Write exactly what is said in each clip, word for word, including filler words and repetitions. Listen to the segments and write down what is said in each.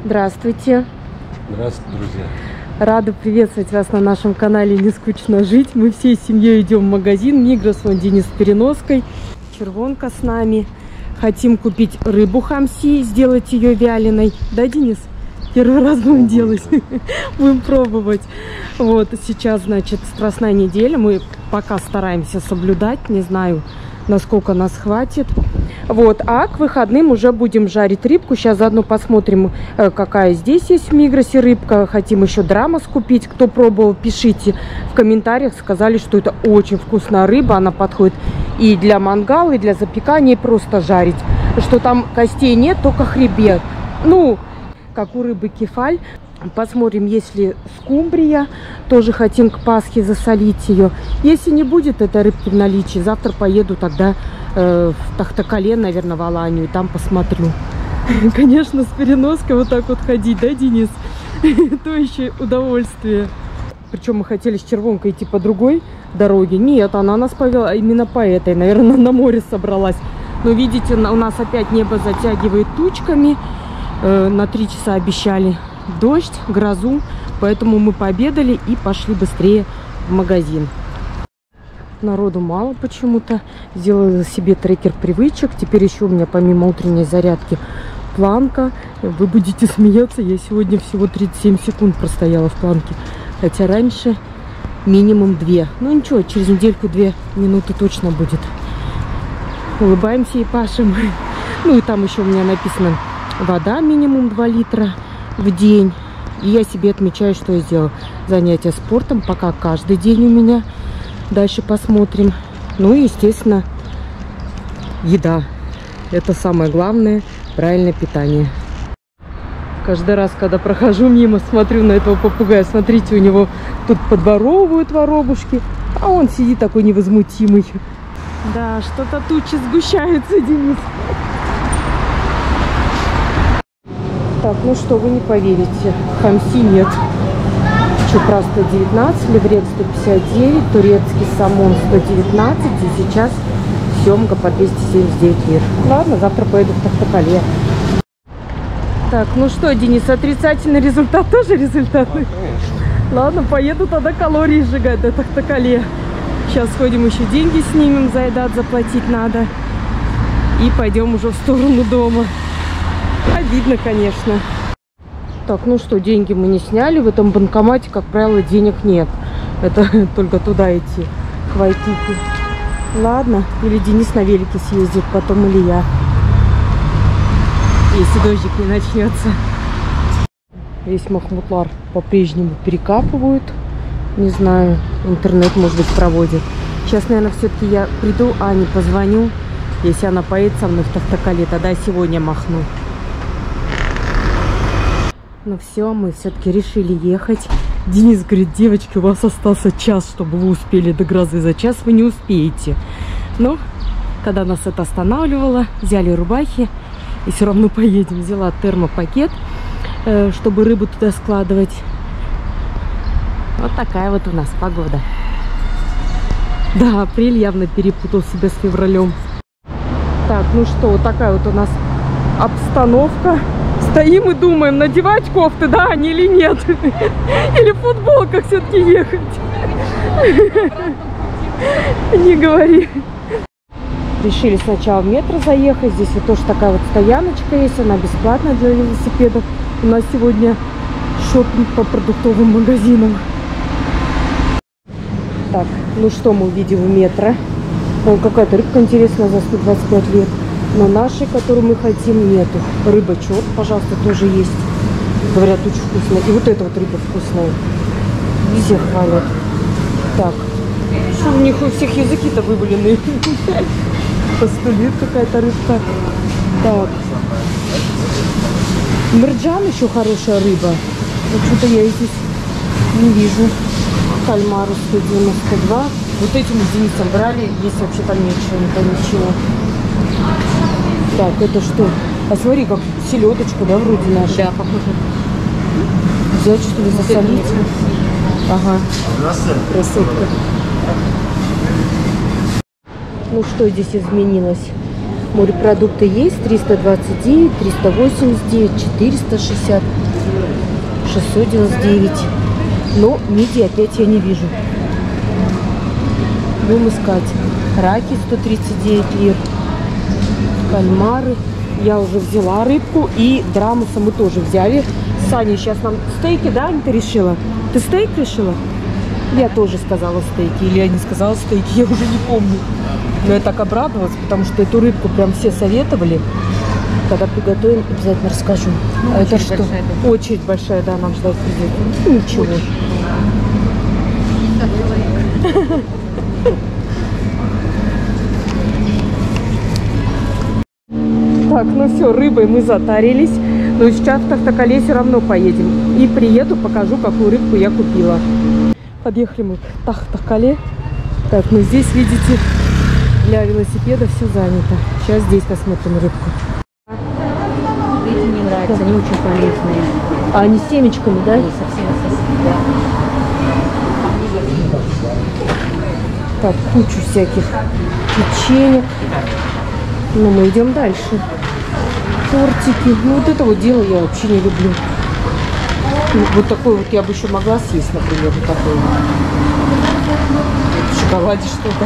Здравствуйте. Здравствуйте, друзья. Рада приветствовать вас на нашем канале «Не скучно жить». Мы всей семьей идем в магазин Мигрос, вон Денис с переноской. Червонка с нами. Хотим купить рыбу хамси, сделать ее вяленой. Да, Денис? Первый раз будем делать. Будем пробовать. Вот, сейчас, значит, Страстная неделя. Мы пока стараемся соблюдать. Не знаю, насколько нас хватит. Вот, а к выходным уже будем жарить рыбку. Сейчас заодно посмотрим, какая здесь есть в Мигросе рыбка. Хотим еще драмас купить. Кто пробовал, пишите в комментариях. Сказали, что это очень вкусная рыба. Она подходит и для мангала, и для запекания, и просто жарить. Что там костей нет, только хребет. Ну, как у рыбы кефаль. Посмотрим, есть ли скумбрия. Тоже хотим к Пасхе засолить ее. Если не будет этой рыбки в наличии, завтра поеду тогда э, в Тахтакале, наверное, в Аланию. И там посмотрю. Конечно, с переноской вот так вот ходить, да, Денис? То еще удовольствие. Причем мы хотели с Червонкой идти по другой дороге. Нет, она нас повела именно по этой. Наверное, на море собралась. Но видите, у нас опять небо затягивает тучками. Э, на три часа обещали дождь, грозу, поэтому мы пообедали и пошли быстрее в магазин. Народу мало почему-то. Сделала себе трекер привычек. Теперь еще у меня помимо утренней зарядки планка. Вы будете смеяться, я сегодня всего тридцать семь секунд простояла в планке, хотя раньше минимум две. Ну ничего, через недельку две минуты точно будет. Улыбаемся и пашем. Ну и там еще у меня написано вода минимум два литра в день. И я себе отмечаю, что я сделала. Занятия спортом пока каждый день у меня. Дальше посмотрим. Ну и, естественно, еда. Это самое главное. Правильное питание. Каждый раз, когда прохожу мимо, смотрю на этого попугая. Смотрите, у него тут подворовывают воробушки. А он сидит такой невозмутимый. Да, что-то тучи сгущаются, Денис. Так, ну что, вы не поверите, хамси нет. Чупра сто девятнадцать, леврек сто пятьдесят девять, турецкий самон сто девятнадцать и сейчас семга по двести семьдесят девять лир. Ладно, завтра поеду в Тахтакале. Так, ну что, Денис, отрицательный результат тоже результат? А, ладно, поеду тогда калории сжигать до Тахтакале. Сейчас сходим, еще деньги снимем, за едат заплатить надо. И пойдем уже в сторону дома. Обидно, конечно. Так, ну что, деньги мы не сняли. В этом банкомате, как правило, денег нет. Это только туда идти, к Вайтике. Ладно, или Денис на велике съездит потом, или я. Если дождик не начнется. Весь Махмутлар по-прежнему перекапывают. Не знаю, интернет, может быть, проводит. Сейчас, наверное, все-таки я приду, Ане позвоню. Если она поедет со мной в Тахтакале, тогда сегодня махну. Ну все, мы все-таки решили ехать. Денис говорит: девочки, у вас остался час, чтобы вы успели до грозы. За час вы не успеете. Но, когда нас это останавливало, взяли рубахи и все равно поедем. Взяла термопакет, чтобы рыбу туда складывать. Вот такая вот у нас погода. Да, апрель явно перепутал себя с февралем. Так, ну что, вот такая вот у нас обстановка. Стоим и думаем, надевать кофты, да, они или нет. Или в футболках все-таки ехать. Не говори. Решили сначала в метро заехать. Здесь вот тоже такая вот стояночка есть. Она бесплатная для велосипедов. У нас сегодня шопинг по продуктовым магазинам. Так, ну что мы увидим в метро? Вон какая-то рыбка интересная за сто двадцать пять лет. Но нашей, которую мы хотим, нету. Рыба-чот, пожалуйста, тоже есть. Говорят, очень вкусная. И вот эта вот рыба вкусная. Все хвалят. Так, что у них у всех языки-то выболенные. Постулит какая-то рыбка. Так. Мерджан еще хорошая рыба. Вот что-то я здесь не вижу. Кальмару сто девяносто два. Вот этим с Денисом брали, если вообще там нет чего-нибудь, ничего. Так, это что? А смотри, как селедочка, да, вроде наша? Да, похоже. Взять, что ли, засолить? Ага. Красотка. Ну что здесь изменилось? Морепродукты есть. триста двадцать девять, триста восемьдесят девять, четыреста шестьдесят, шестьсот девяносто девять. Но мидии опять я не вижу. Будем искать. Раки сто тридцать девять лир. Кальмары. Я уже взяла рыбку. И драмуса мы тоже взяли. Саня сейчас нам стейки, да, Аня, ты решила? Ты стейк решила? Я тоже сказала стейки. Или я не сказала стейки, я уже не помню. Но я так обрадовалась, потому что эту рыбку прям все советовали. Когда приготовим, обязательно расскажу. Ну, а это что? Большая, да. Очередь большая, да, нам ждать придет. Ничего. Так, ну все, рыбой мы затарились. Но сейчас в Тахтакале все равно поедем. И приеду, покажу, какую рыбку я купила. Подъехали мы к Тахтакале. Так, ну здесь, видите, для велосипеда все занято. Сейчас здесь посмотрим рыбку. Эти мне нравятся, они очень полезные. А они с семечками, да? Они совсем совсем, да. Так, кучу всяких печенек. Но мы идем дальше. Тортики. Ну вот это вот дело я вообще не люблю. Вот такой вот я бы еще могла съесть, например, вот такой. В шоколаде что-то.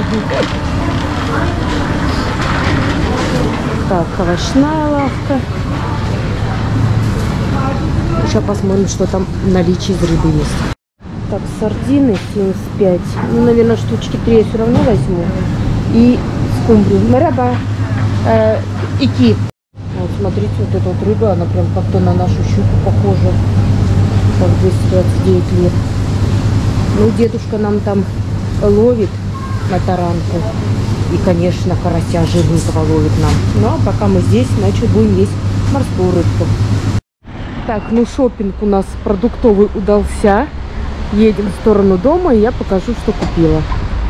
Так, овощная лавка. Сейчас посмотрим, что там в наличии из рыбы есть. Так, сардины семьдесят пять. Ну, наверное, штучки три я все равно возьму. И скумбрию. Мераба. Э, ики. Вот, смотрите, вот эта вот рыба, она прям как-то на нашу щуку похожа. Так, двести двадцать девять лир. Ну, дедушка нам там ловит на таранку. И, конечно, карася жирненького ловит нам. Ну, а пока мы здесь, значит, будем есть морскую рыбку. Так, ну, шопинг у нас продуктовый удался. Едем в сторону дома, и я покажу, что купила.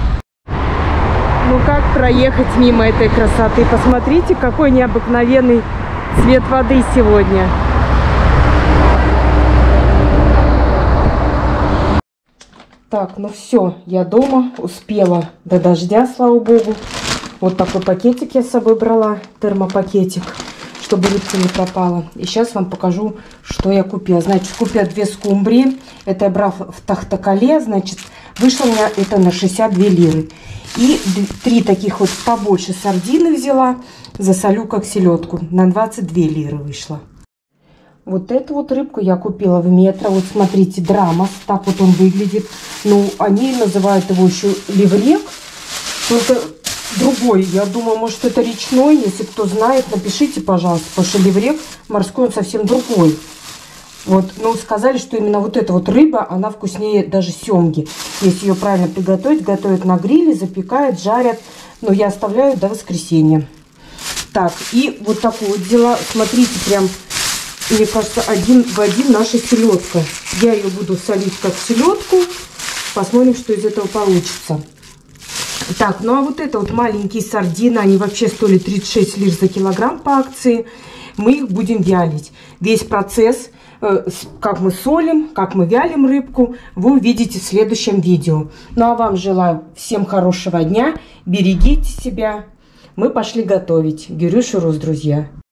Ну, как проехать мимо этой красоты? Посмотрите, какой необыкновенный цвет воды сегодня. Так, ну все, я дома, успела до дождя, слава богу. Вот такой пакетик я с собой брала, термопакетик, чтобы рыбка не пропала. И сейчас вам покажу, что я купила. Значит, купила две скумбрии. Это я брала в Тахтакале, значит, вышло у меня это на шестьдесят две лиры. И три таких вот побольше сардины взяла, засолю как селедку. На двадцать две лиры вышло. Вот эту вот рыбку я купила в Метро. Вот смотрите, драмос. Так вот он выглядит. Ну, они называют его еще ливрек. Только другой. Я думаю, может, это речной. Если кто знает, напишите, пожалуйста. Потому что ливрек морской, он совсем другой. Вот, ну, сказали, что именно вот эта вот рыба, она вкуснее даже семги. Если ее правильно приготовить, готовят на гриле, запекают, жарят. Но я оставляю до воскресенья. Так, и вот такую вот взяла. Смотрите, прям... Мне кажется, один в один наша селедка. Я ее буду солить как селедку. Посмотрим, что из этого получится. Так, ну а вот это вот маленькие сардины. Они вообще стоили тридцать шесть лир за килограмм по акции. Мы их будем вялить. Весь процесс, э, как мы солим, как мы вялим рыбку, вы увидите в следующем видео. Ну а вам желаю всем хорошего дня. Берегите себя. Мы пошли готовить. Гюрюш и Рус, друзья.